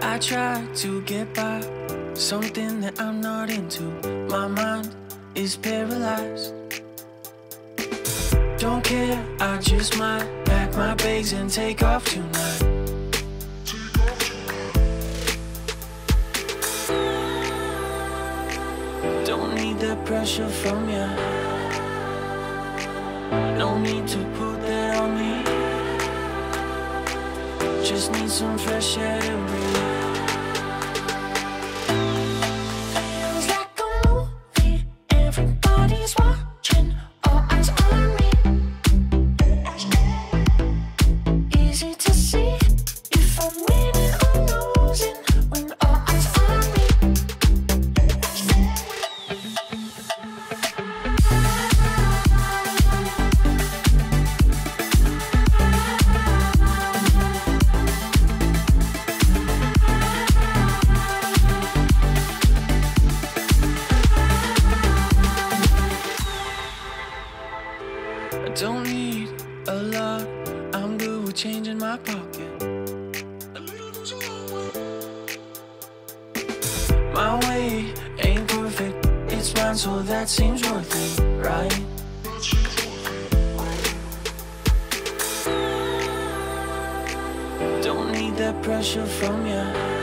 I try to get by, something that I'm not into. My mind is paralyzed. Don't care, I just might pack my bags and take off tonight. Don't need the pressure from ya. No need to put that on me. Just need some fresh air to breathe. Feels like a movie, everybody's watching, all eyes on me. Easy to see if I'm winning or losing when all eyes on me. I don't need a lot, I'm good with change in my pocket. My way ain't perfect, it's mine, so that seems worth it, right? Don't need that pressure from ya.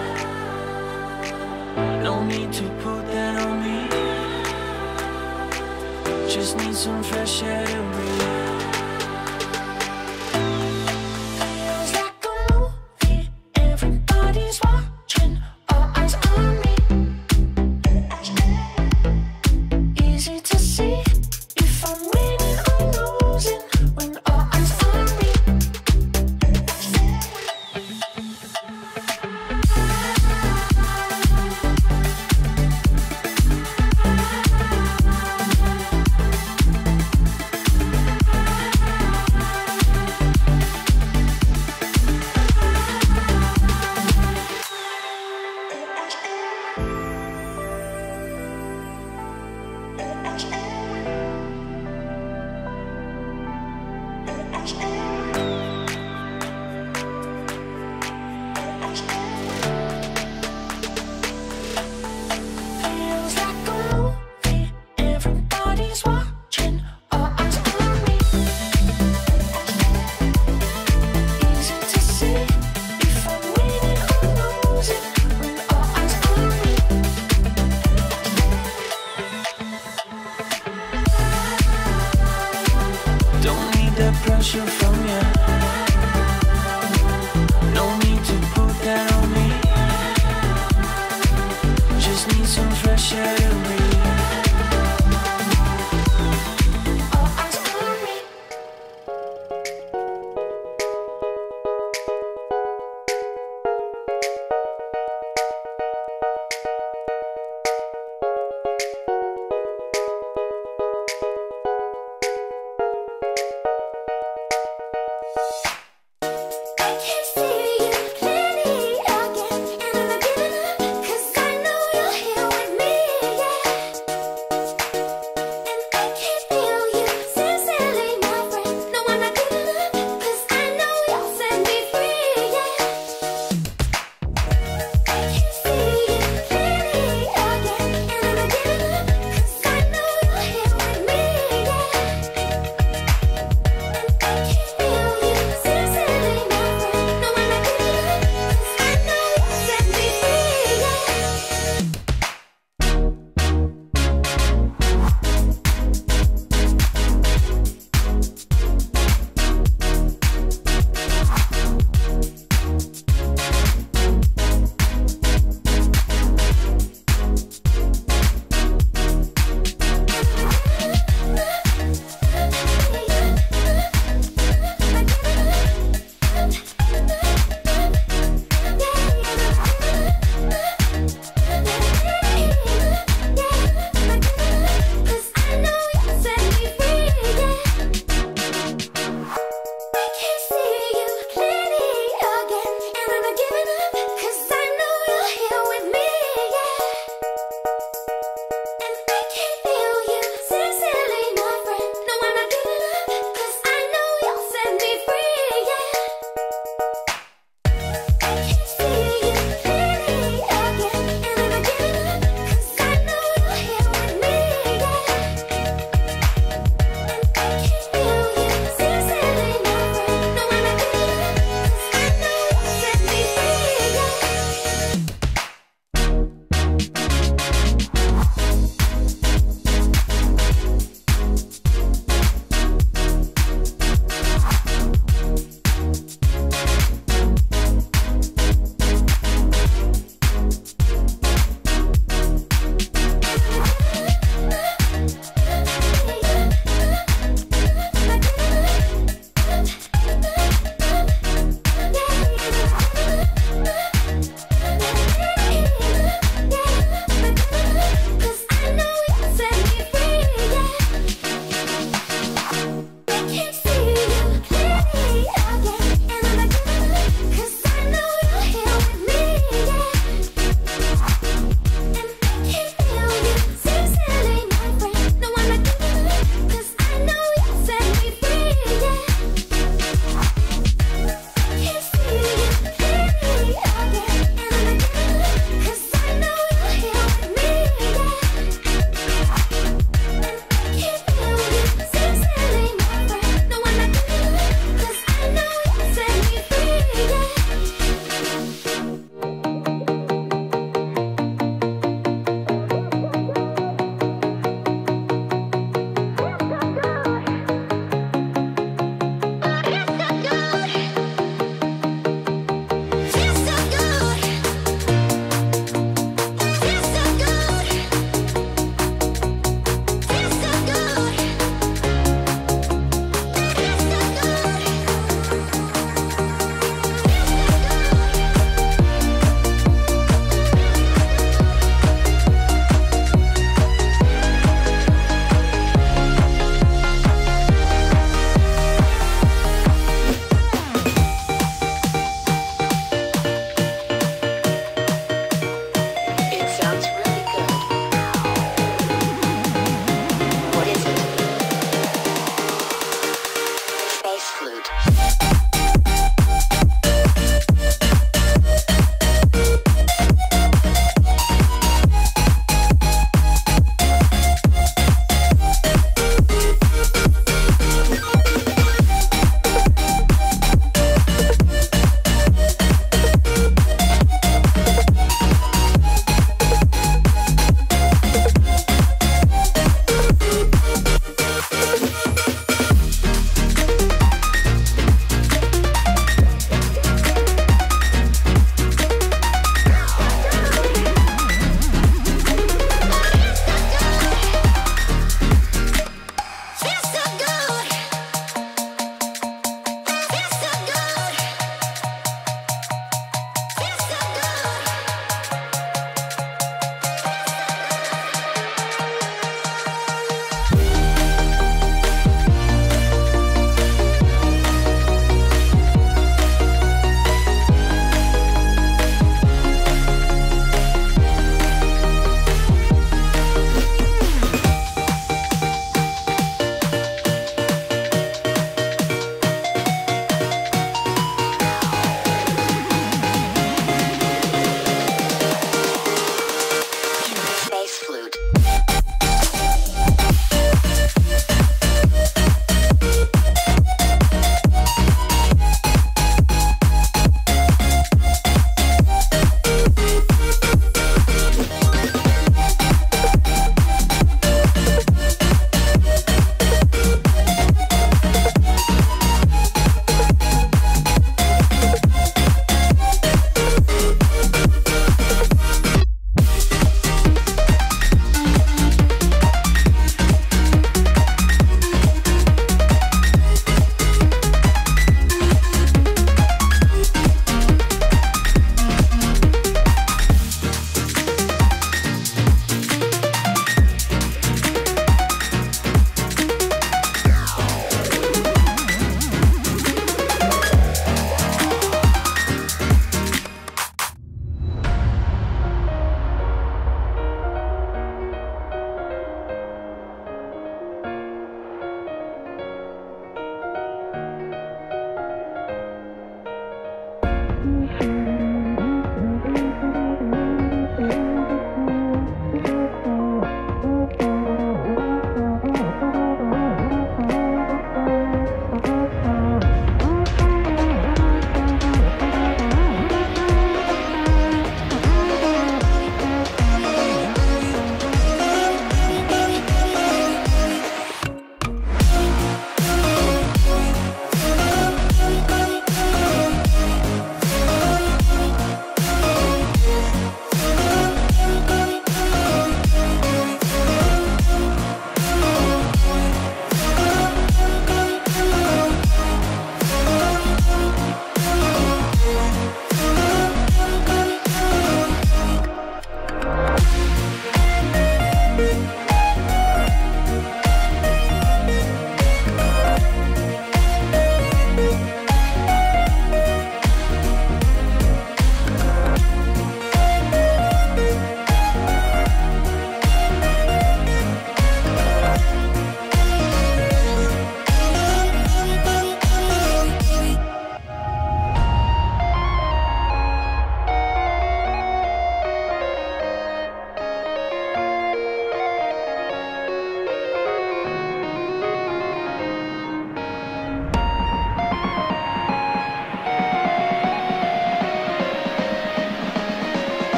No need to put that on me. Just need some fresh air to breathe. Feels like a movie, everybody's watching, all eyes on me. Easy to see if I'm winning or losing when all eyes on me. Feels like a movie, everybody's watching, all eyes on me. Easy to see if I'm winning or losing when all eyes on me. Don't need that pressure from ya. No need to put that on me. Just need some fresh air to breathe. All eyes on me. I can see you clearly again, and I'm not giving up, 'cause I know you're here with me, yeah. And I can feel you sincerely, my friend. No, I'm not giving up, 'cause I know you'll set me free, yeah. I can see you clearly again, and I'm not giving up, 'cause I know you're here with me, yeah. And I can feel you sincerely, my friend. No, I'm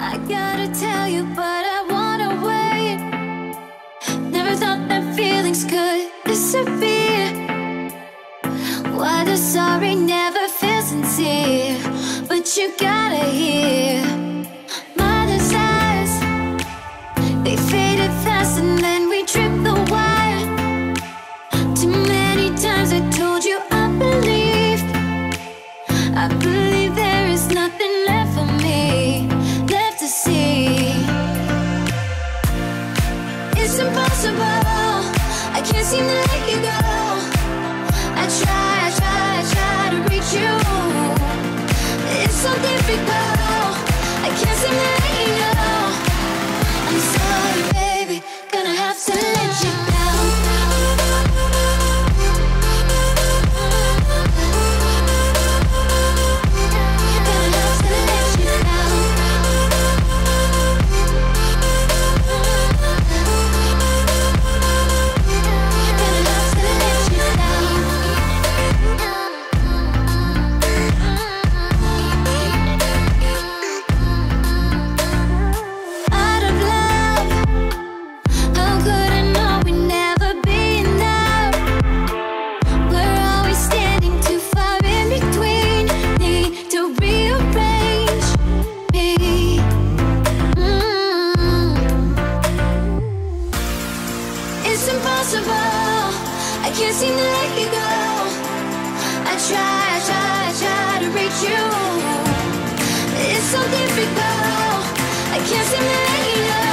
I gotta tell you, but I wanna wait. Never thought that feelings could disappear. Why the sorry never feels sincere? But you gotta hear my desires. They faded fast and then we tripped the wire. Too many times I told you I believed. I believe there is nothing left for me, left to see. It's impossible, I can't seem to let you go. I try to reach you. It's so difficult, I can't seem to let you know. I'm sorry, baby, gonna have to let you down. Gonna have to let you down. Gonna have to let you down. Out of love, how could I know we'd never be enough? We're always standing too far in between. Need to rearrange me. It's impossible, I can't seem to let you go. I try to reach you. It's so difficult, I can't seem to let you know.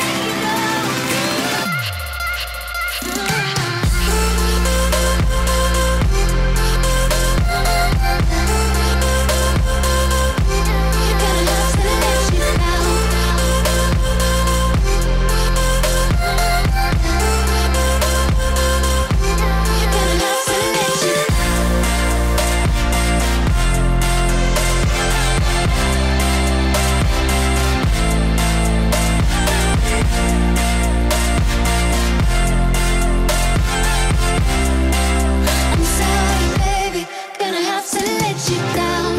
Gonna have to let you down. Gonna have to let you down. I'm sorry, baby, gonna have to let you down.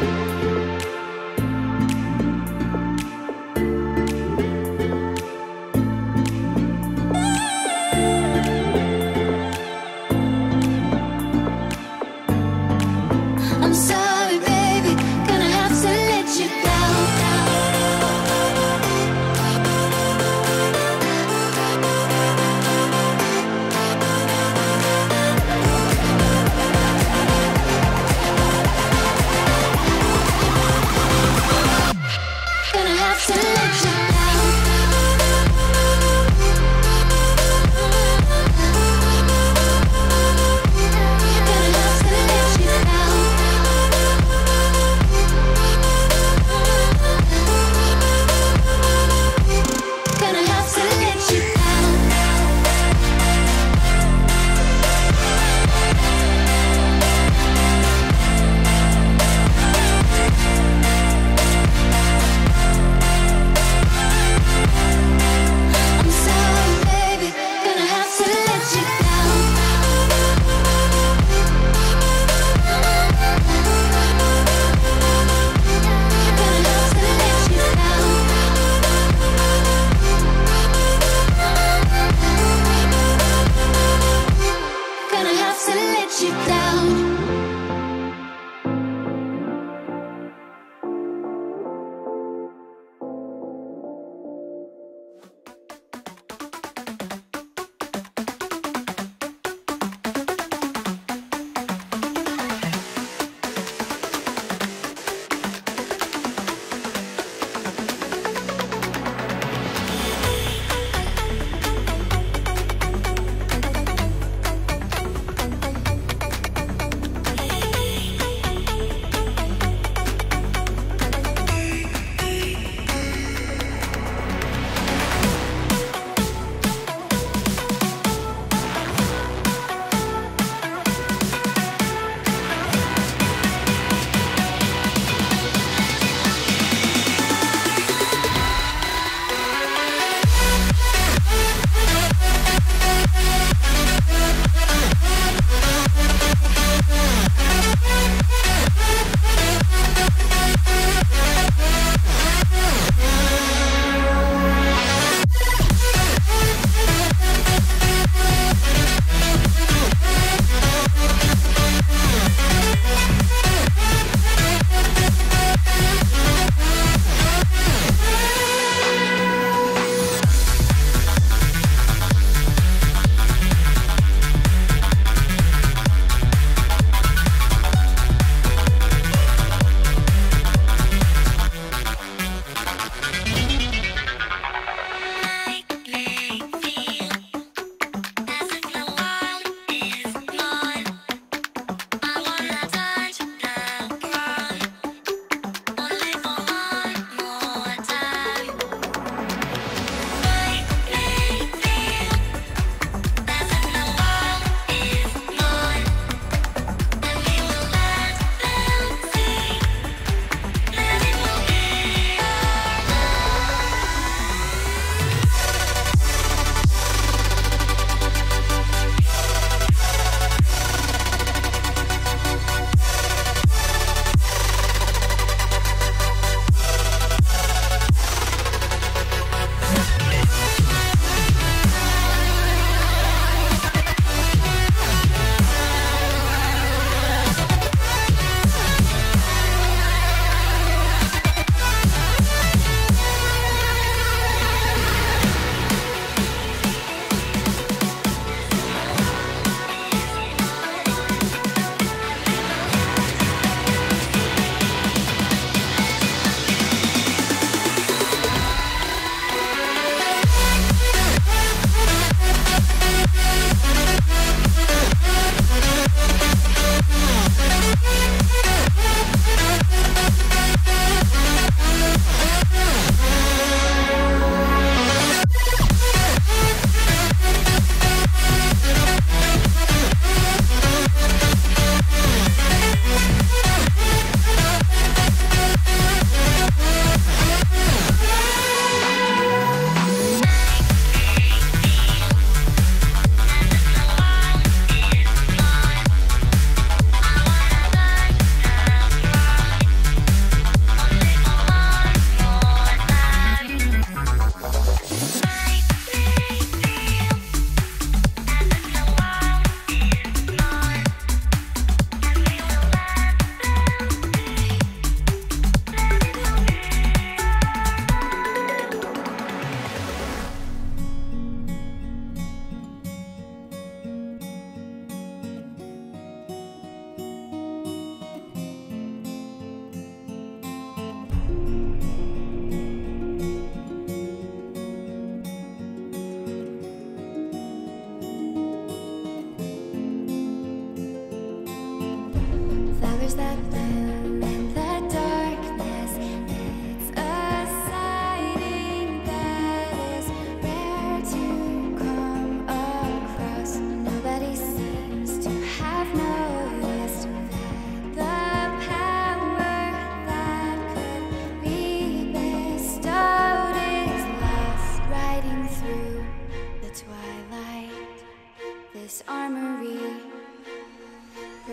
I'm sorry, baby, gonna have to let you down. Gonna have to let you down. Gonna have to let you down. Gonna have to let you down.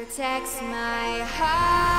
protects my heart.